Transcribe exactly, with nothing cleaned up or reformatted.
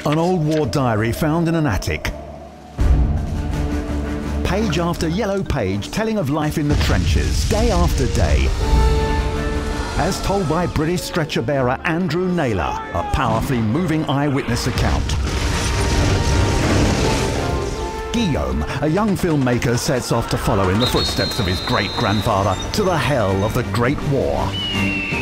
An old war diary found in an attic. Page after yellow page telling of life in the trenches, day after day. As told by British stretcher bearer Andrew Naylor, a powerfully moving eyewitness account. Guillaume, a young filmmaker, sets off to follow in the footsteps of his great-grandfather to the hell of the Great War.